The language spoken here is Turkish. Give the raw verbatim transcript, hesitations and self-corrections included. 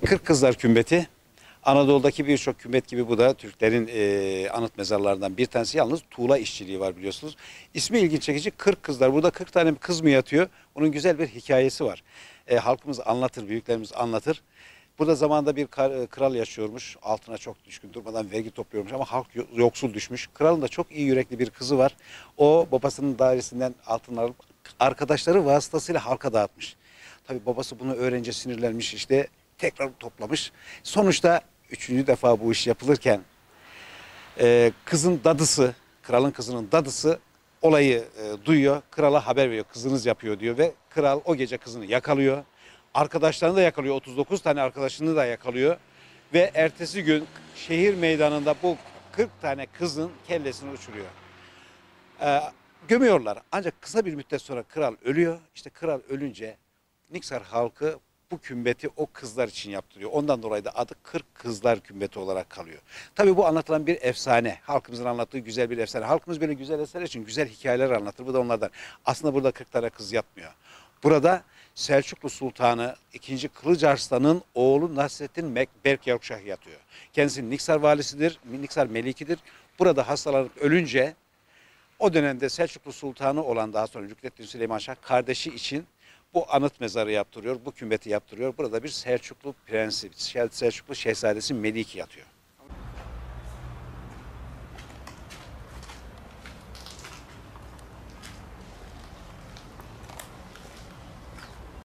Kırk Kızlar Kümbeti. Anadolu'daki birçok kümbet gibi bu da Türklerin e, anıt mezarlarından bir tanesi. Yalnız tuğla işçiliği var biliyorsunuz. İsmi ilginç çekici, Kırk Kızlar. Burada kırk tane kız mı yatıyor? Bunun güzel bir hikayesi var. E, halkımız anlatır, büyüklerimiz anlatır. Burada zamanında bir kral yaşıyormuş. Altına çok düşkün, durmadan vergi topluyormuş ama halk yoksul düşmüş. Kralın da çok iyi yürekli bir kızı var. O babasının dairesinden altın alıp arkadaşları vasıtasıyla halka dağıtmış. Tabii babası bunu öğrenince sinirlenmiş, işte tekrar toplamış. Sonuçta üçüncü defa bu iş yapılırken e, kızın dadısı, kralın kızının dadısı olayı e, duyuyor. Krala haber veriyor, kızınız yapıyor diyor ve kral o gece kızını yakalıyor. Arkadaşlarını da yakalıyor, otuz dokuz tane arkadaşını da yakalıyor. Ve ertesi gün şehir meydanında bu kırk tane kızın kellesini uçuruyor. E, gömüyorlar. Ancak kısa bir müddet sonra kral ölüyor. İşte kral ölünce Niksar halkı bu kümbeti o kızlar için yaptırıyor. Ondan dolayı da adı Kırk Kızlar Kümbeti olarak kalıyor. Tabii bu anlatılan bir efsane. Halkımızın anlattığı güzel bir efsane. Halkımız böyle güzel eserler için güzel hikayeler anlatır. Bu da onlardan. Aslında burada kırk tane kız yatmıyor. Burada Selçuklu Sultanı ikinci. Kılıç Arslan'ın oğlu Nasrettin Berk Yavukşah yatıyor. Kendisi Niksar valisidir, Niksar melikidir. Burada hastalanıp ölünce o dönemde Selçuklu Sultanı olan daha sonra Rükneddin Süleyman Şah kardeşi için bu anıt mezarı yaptırıyor, bu kümbeti yaptırıyor. Burada bir Selçuklu prensi, Selçuklu şehzadesi Meliki yatıyor.